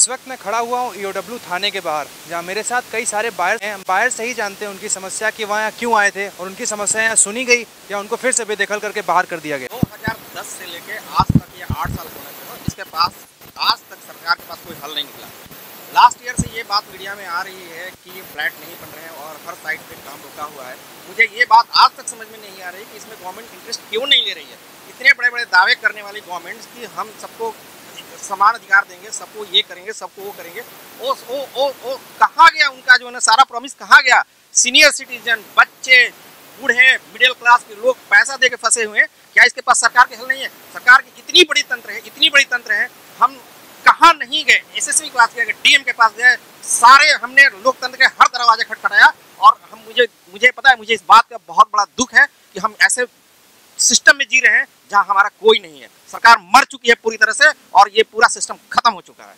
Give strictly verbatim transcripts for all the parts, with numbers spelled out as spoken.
इस वक्त मैं खड़ा हुआ हूँ ई ओ डब्ल्यू थाने के बाहर, जहाँ मेरे साथ कई सारे बायर्स हैं। बायर्स सही जानते हैं उनकी समस्या कि वहाँ क्यों आए थे और उनकी समस्या यहाँ सुनी गई या उनको फिर से बेदखल करके बाहर कर दिया गया। दो हज़ार दस से लेके आज तक ये आठ साल होने थे, इसके पास आज तक सरकार के पास कोई हल नहीं निकला। लास्ट ईयर से ये बात मीडिया में आ रही है कि ये फ्लैट नहीं बन रहे हैं और हर साइड पे काम रुका हुआ है। मुझे ये बात आज तक समझ में नहीं आ रही कि इसमें गवर्नमेंट इंटरेस्ट क्यों नहीं ले रही है। इतने बड़े बड़े दावे करने वाली गवर्नमेंट्स की हम सबको समान अधिकार देंगे, सबको ये करेंगे, सबको वो करेंगे, ओ ओ ओ ओ कहाँ गया उनका जो है ना सारा प्रॉमिस कहाँ गया। सीनियर सिटीजन, बच्चे, बूढ़े, मिडिल क्लास के लोग पैसा दे के फंसे हुए हैं। क्या इसके पास सरकार के हल नहीं है? सरकार की इतनी बड़ी तंत्र है, इतनी बड़ी तंत्र है, हम कहाँ नहीं गए। एसएसबी के पास गए, डीएम के पास गए, सारे हमने लोकतंत्र के हर दरवाजे खटखटाया और हम मुझे मुझे पता है, मुझे इस बात का बहुत बड़ा दुख है कि हम ऐसे सिस्टम में जी रहे हैं जहां हमारा कोई नहीं है। सरकार मर चुकी है पूरी तरह से और ये पूरा सिस्टम खत्म हो चुका है।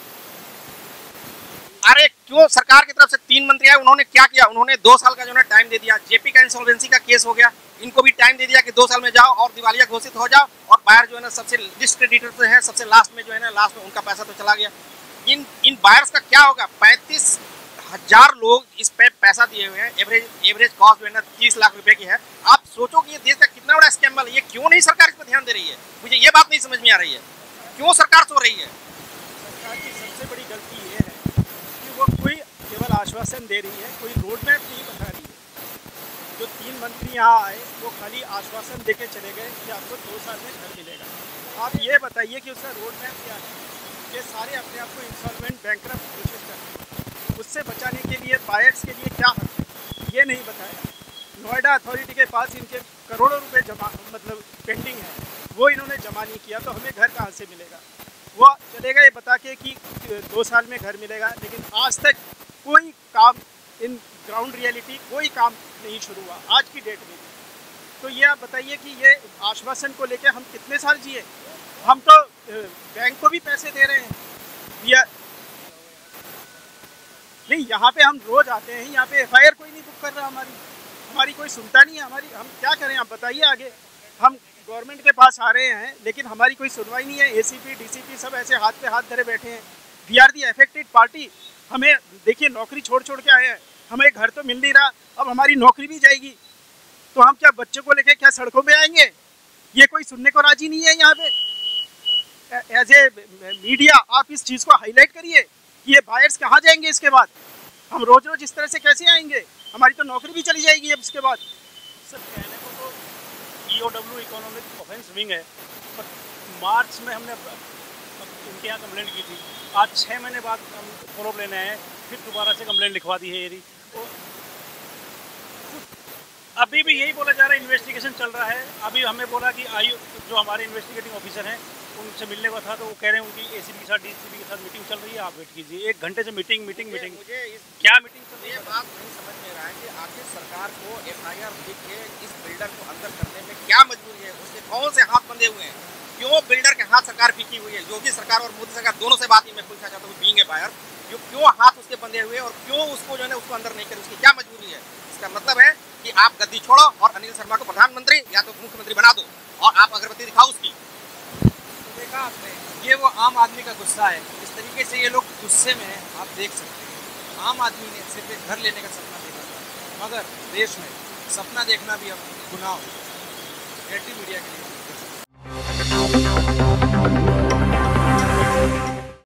अरे क्यों सरकार की तरफ से तीन मंत्री आए, उन्होंने क्या किया? उन्होंने दो साल का जो है टाइम दे दिया। जेपी का इंसॉल्वेंसी का केस हो गया, इनको भी टाइम दे दिया कि दो साल में जाओ और दिवालिया घोषित हो जाओ। और बायर जो है ना सबसे डिस्क्रेडिटर है, सबसे लास्ट में जो है ना लास्ट में उनका पैसा तो चला गया। इन इन बायर्स का क्या होगा? पैंतीस हजार लोग इस पे पैसा दिए हुए हैं। एवरेज एवरेज कॉस्ट जो है ना तीस लाख रुपए की है। आप सोचो कि ये देश का कितना बड़ा स्कैम्बल है। ये क्यों नहीं सरकार इस पर ध्यान दे रही है? मुझे ये बात नहीं समझ में आ रही है, क्यों सरकार सो रही है। सरकार की सबसे बड़ी गलती ये है कि वो कोई केवल आश्वासन दे रही है, कोई रोड मैप नहीं बता रही है। जो तीन मंत्री यहाँ आए वो खाली आश्वासन दे के चले गए कि आपको दो साल में घर मिलेगा। आप ये बताइए कि उसका रोड मैप क्या है? ये सारे अपने आप को इंसॉल्वेंट बैंकरप्ट घोषित कर रहे हैं। उससे बचाने के लिए बायर्स के लिए क्या है ये नहीं बताया। नोएडा अथॉरिटी के पास इनके करोड़ों रुपए जमा मतलब पेंडिंग है, वो इन्होंने जमा नहीं किया, तो हमें घर कहाँ से मिलेगा? वो चले गए बता के कि दो साल में घर मिलेगा, लेकिन आज तक कोई काम इन ग्राउंड रियलिटी कोई काम नहीं शुरू हुआ आज की डेट में। तो ये आप बताइए कि ये आश्वासन को लेकर हम कितने साल जिए? हम तो बैंक को भी पैसे दे रहे हैं या नहीं? यहाँ पे हम रोज आते हैं, यहाँ पे एफ आई आर कोई नहीं बुक कर रहा, हमारी हमारी कोई सुनता नहीं है। हमारी हम क्या करें? आप बताइए आगे। हम गवर्नमेंट के पास आ रहे हैं लेकिन हमारी कोई सुनवाई नहीं है। एसीपी डीसीपी सब ऐसे हाथ पे हाथ धरे बैठे हैं। We are the affected party. हमें देखिए नौकरी छोड़ छोड़ के आए हैं, हमें घर तो मिल नहीं रहा, अब हमारी नौकरी भी जाएगी तो हम क्या बच्चों को लेके क्या सड़कों पे आएंगे? ये कोई सुनने को राजी नहीं है। यहाँ पे एज ए मीडिया आप इस चीज़ को हाईलाइट करिए। ये बायर्स कहाँ जाएंगे इसके बाद? हम रोज रोज इस तरह से कैसे आएंगे? हमारी तो नौकरी भी चली जाएगी अब इसके बाद। सर कहने को तो E O W economic offence wing है, पर मार्च में हमने उनके यहाँ कंप्लेंट की थी। आज छः महीने बाद हम फॉलोअप लेने आए, फिर दोबारा से कंप्लेंट लिखवा दी है ये। तो अभी भी यही बोला जा रहा है इन्वेस्टिगेशन चल रहा है। अभी हमें बोला कि आयु जो हमारे इन्वेस्टिगेटिंग ऑफिसर हैं उनसे मिलने को था, तो वो कह रहे हैं उनकी एसीपी के साथ डीसीपी के साथ मीटिंग चल रही है, आप वेट कीजिए। एक घंटे से मीटिंग मीटिंग मीटिंग मुझे इस क्या मीटिंग चल रही है? ये बात नहीं समझ में रहा है कि आखिर सरकार को एफ आई आर लिख के इस बिल्डर को अंदर करने में क्या मजबूरी है? उसके कौन से हाथ बंधे हुए हैं? क्यों बिल्डर के हाथ सरकार फीकी हुई है? योगी सरकार और मोदी सरकार दोनों से बात ही मैं पूछना चाहता हूँ, बीइंग ए बायर, जो क्यों हाथ उसके बंधे हुए और क्यों उसको जो है उसको अंदर नहीं करे? उसकी क्या मजबूरी है? इसका मतलब है कि आप गद्दी छोड़ो और अनिल शर्मा को प्रधानमंत्री या तो मुख्यमंत्री बना दो और आप अगरबत्ती दिखाओ उसकी। देखा आपने, ये वो आम आदमी का गुस्सा है। इस तरीके से ये लोग गुस्से में हैं, आप देख सकते हैं। आम आदमी ने सिर्फ एक घर लेने का सपना देखा था, मगर देश में सपना देखना भी अब गुनाह हो। एटी मीडिया के लिए